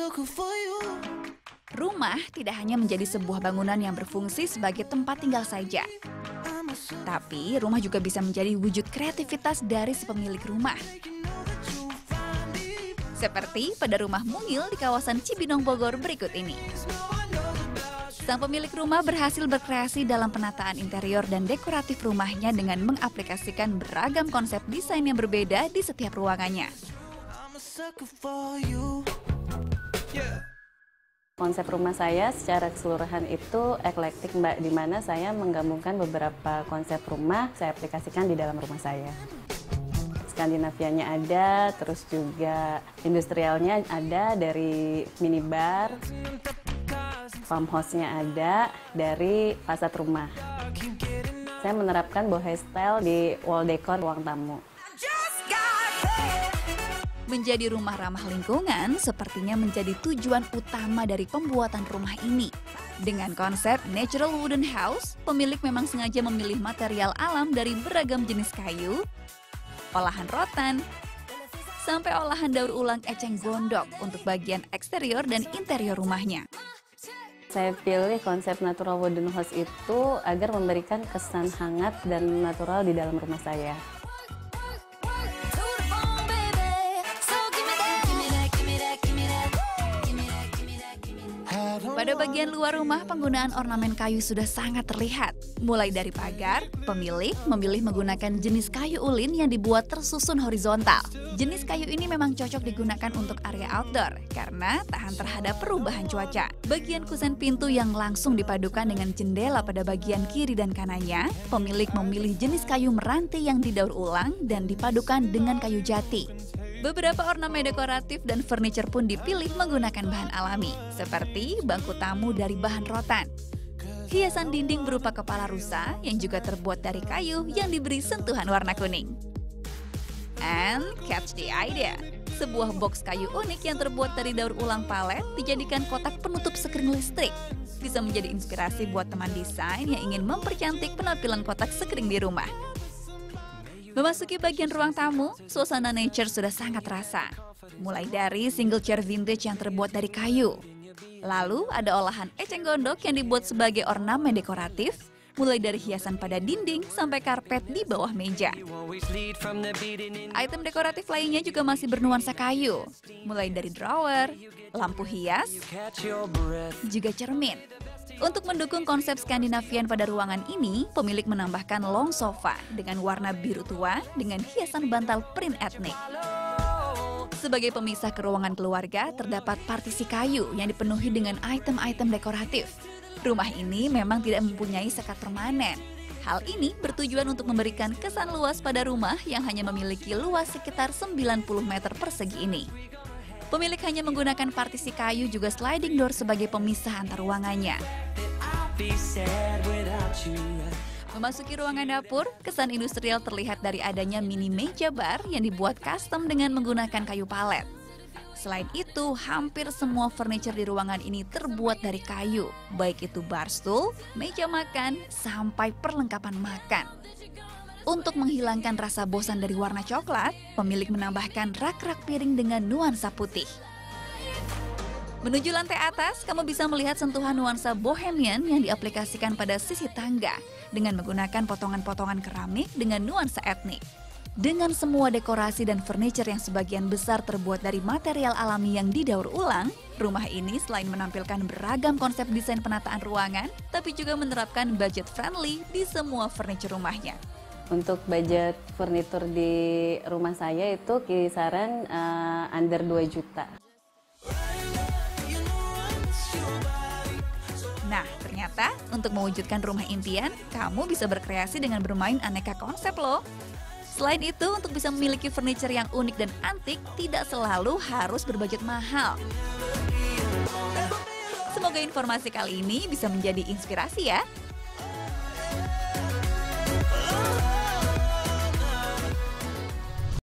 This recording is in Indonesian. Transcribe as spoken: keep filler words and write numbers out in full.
Rumah tidak hanya menjadi sebuah bangunan yang berfungsi sebagai tempat tinggal saja. Tapi rumah juga bisa menjadi wujud kreativitas dari si pemilik rumah. Seperti pada rumah mungil di kawasan Cibinong, Bogor berikut ini. Sang pemilik rumah berhasil berkreasi dalam penataan interior dan dekoratif rumahnya dengan mengaplikasikan beragam konsep desain yang berbeda di setiap ruangannya. Konsep rumah saya secara keseluruhan itu eklektik, Mbak, di mana saya menggabungkan beberapa konsep rumah saya aplikasikan di dalam rumah saya. Skandinavianya ada, terus juga industrialnya ada dari minibar, farmhouse-nya ada dari fasad rumah. Saya menerapkan boho style di wall decor ruang tamu. Menjadi rumah ramah lingkungan sepertinya menjadi tujuan utama dari pembuatan rumah ini. Dengan konsep natural wooden house, pemilik memang sengaja memilih material alam dari beragam jenis kayu, olahan rotan, sampai olahan daur ulang eceng gondok untuk bagian eksterior dan interior rumahnya. Saya pilih konsep natural wooden house itu agar memberikan kesan hangat dan natural di dalam rumah saya. Pada bagian luar rumah, penggunaan ornamen kayu sudah sangat terlihat. Mulai dari pagar, pemilik memilih menggunakan jenis kayu ulin yang dibuat tersusun horizontal. Jenis kayu ini memang cocok digunakan untuk area outdoor karena tahan terhadap perubahan cuaca. Bagian kusen pintu yang langsung dipadukan dengan jendela pada bagian kiri dan kanannya, pemilik memilih jenis kayu meranti yang didaur ulang dan dipadukan dengan kayu jati. Beberapa ornamen dekoratif dan furniture pun dipilih menggunakan bahan alami, seperti bangku tamu dari bahan rotan. Hiasan dinding berupa kepala rusa yang juga terbuat dari kayu yang diberi sentuhan warna kuning. And catch the idea, sebuah box kayu unik yang terbuat dari daur ulang palet dijadikan kotak penutup skrin listrik. Bisa menjadi inspirasi buat teman desain yang ingin mempercantik penampilan kotak skrin di rumah. Memasuki bagian ruang tamu, suasana nature sudah sangat terasa. Mulai dari single chair vintage yang terbuat dari kayu. Lalu ada olahan eceng gondok yang dibuat sebagai ornamen dekoratif, mulai dari hiasan pada dinding sampai karpet di bawah meja. Item dekoratif lainnya juga masih bernuansa kayu, mulai dari drawer, lampu hias, juga cermin. Untuk mendukung konsep Skandinavian pada ruangan ini, pemilik menambahkan long sofa dengan warna biru tua dengan hiasan bantal print etnik. Sebagai pemisah ke ruangan keluarga, terdapat partisi kayu yang dipenuhi dengan item-item dekoratif. Rumah ini memang tidak mempunyai sekat permanen. Hal ini bertujuan untuk memberikan kesan luas pada rumah yang hanya memiliki luas sekitar sembilan puluh meter persegi ini. Pemilik hanya menggunakan partisi kayu juga sliding door sebagai pemisah antar ruangannya. Memasuki ruangan dapur, kesan industrial terlihat dari adanya mini meja bar yang dibuat custom dengan menggunakan kayu palet. Selain itu, hampir semua furniture di ruangan ini terbuat dari kayu, baik itu bar stool, meja makan, sampai perlengkapan makan. Untuk menghilangkan rasa bosan dari warna coklat, pemilik menambahkan rak-rak piring dengan nuansa putih. Menuju lantai atas, kamu bisa melihat sentuhan nuansa bohemian yang diaplikasikan pada sisi tangga dengan menggunakan potongan-potongan keramik dengan nuansa etnik. Dengan semua dekorasi dan furniture yang sebagian besar terbuat dari material alami yang didaur ulang, rumah ini selain menampilkan beragam konsep desain penataan ruangan, tapi juga menerapkan budget friendly di semua furniture rumahnya. Untuk budget furnitur di rumah saya itu kisaran uh, under dua juta. Nah, ternyata untuk mewujudkan rumah impian, kamu bisa berkreasi dengan bermain aneka konsep loh. Selain itu, untuk bisa memiliki furniture yang unik dan antik, tidak selalu harus berbudget mahal. Semoga informasi kali ini bisa menjadi inspirasi ya.